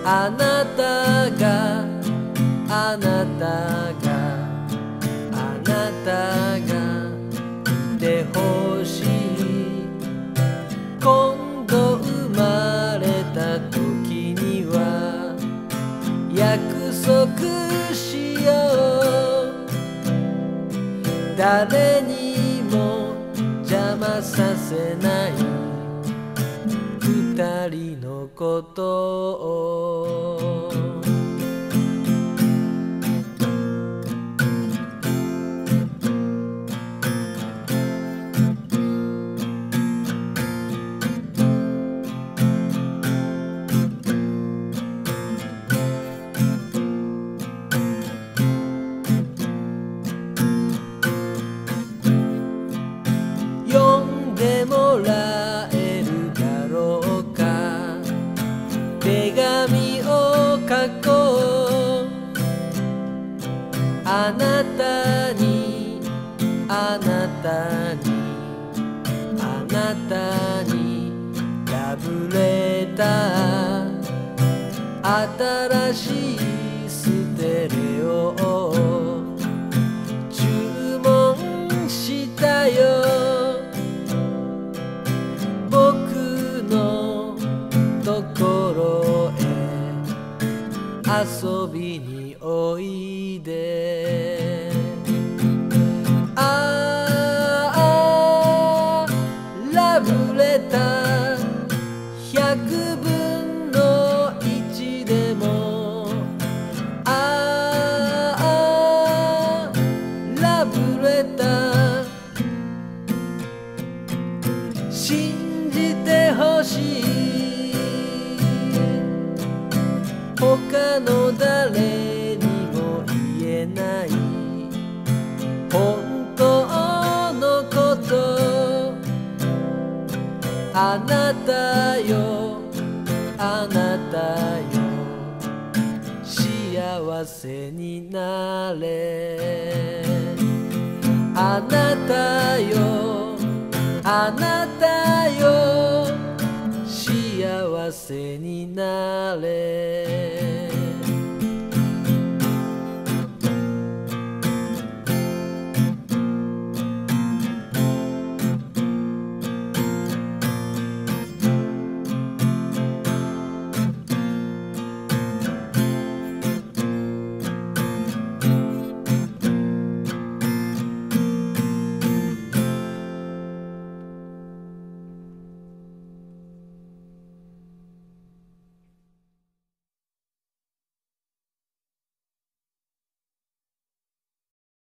あなたがあなたがあなたがいてほしい。今度生まれた時には約束しよう。誰にも邪魔させない二人のことを。読んでもらえるだろうか。手紙を書こう。あなたにあなたにあなたにラブレター。新しいステレオを注文したよ。僕のところへ遊びにおいで。ああラブレター100分の1でも。ああラブレター信じてほしい。他の誰にも言えない本当のこと。あなたよあなたよ幸せになれ。あなたよあなたよ幸せになれ。